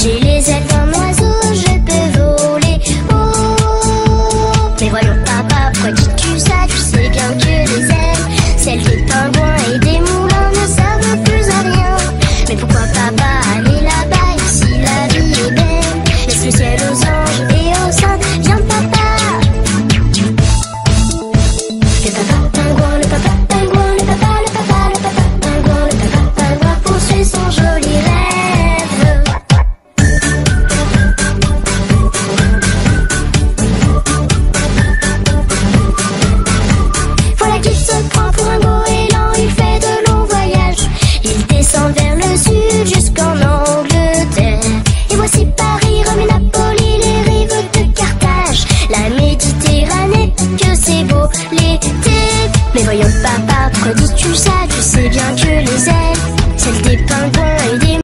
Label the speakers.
Speaker 1: J'ai les ailes d'un oiseau, je peux voler. Oh, mais voyons papa, pourquoi dis-tu ça? Tu sais bien que les ailes, celles des pingouins et des moulins, ne servent plus à rien. Mais pourquoi papa aller là-bas, ici la vie est belle? Laisse le ciel aux anges et aux saints, viens papa. Le papa pingouin, le papa pingouin, le papa, le papa, le papa pingouin, le papa pingouin poursuit son joli rêve. Voilà qu'il se prend pour un goéland, il fait de longs voyages. Il descend vers le sud jusqu'en Angleterre. Et voici Paris, Rome et Napoli, les rives de Carthage. La Méditerranée, que c'est beau l'été. Mais voyons papa, pourquoi dis-tu ça? Tu sais bien que les ailes, celles des pingouins et des